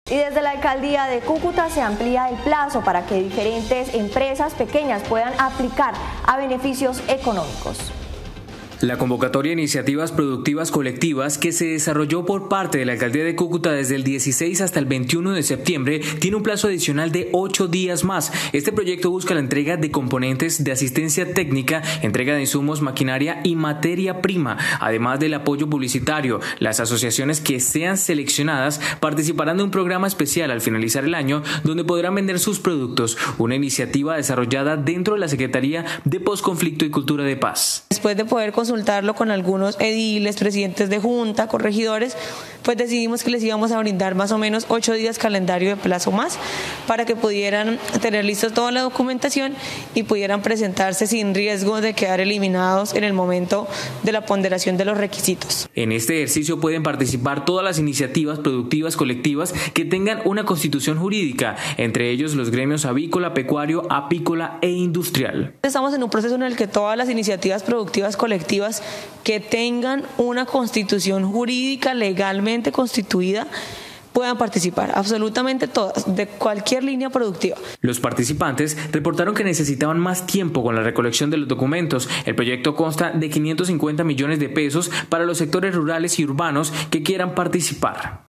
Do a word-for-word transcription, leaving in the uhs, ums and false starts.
Y desde la alcaldía de Cúcuta se amplía el plazo para que diferentes empresas pequeñas puedan aplicar a beneficios económicos. La convocatoria de iniciativas productivas colectivas que se desarrolló por parte de la alcaldía de Cúcuta desde el dieciséis hasta el veintiuno de septiembre tiene un plazo adicional de ocho días más. Este proyecto busca la entrega de componentes de asistencia técnica, entrega de insumos, maquinaria y materia prima, además del apoyo publicitario. Las asociaciones que sean seleccionadas participarán de un programa especial al finalizar el año donde podrán vender sus productos, una iniciativa desarrollada dentro de la Secretaría de Postconflicto y Cultura de Paz. Después de poder consultarlo con algunos ediles, presidentes de junta, corregidores, pues decidimos que les íbamos a brindar más o menos ocho días calendario de plazo más para que pudieran tener lista toda la documentación y pudieran presentarse sin riesgo de quedar eliminados en el momento de la ponderación de los requisitos. En este ejercicio pueden participar todas las iniciativas productivas colectivas que tengan una constitución jurídica, entre ellos los gremios avícola, pecuario, apícola e industrial. Estamos en un proceso en el que todas las iniciativas productivas colectivas que tengan una constitución jurídica legalmente constituida puedan participar, absolutamente todas, de cualquier línea productiva. Los participantes reportaron que necesitaban más tiempo con la recolección de los documentos. El proyecto consta de quinientos cincuenta millones de pesos para los sectores rurales y urbanos que quieran participar.